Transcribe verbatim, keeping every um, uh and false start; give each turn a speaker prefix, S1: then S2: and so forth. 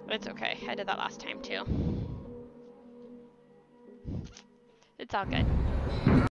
S1: It's okay. I did that last time too. It's all good.